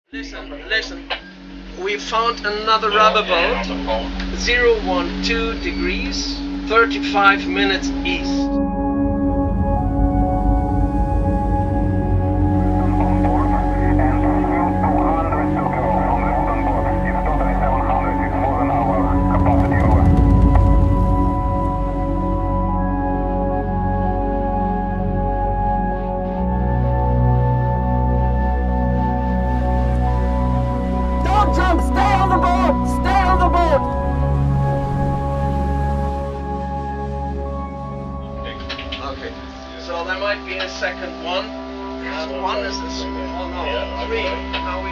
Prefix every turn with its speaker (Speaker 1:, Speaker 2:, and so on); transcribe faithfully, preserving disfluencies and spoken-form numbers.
Speaker 1: Listen, listen. We found another rubber boat. zero one two degrees, thirty-five minutes east.
Speaker 2: Stay on the boat! Stay on the boat!
Speaker 1: Okay, so there might be a second one. Uh, one is this. Oh no, three. Now we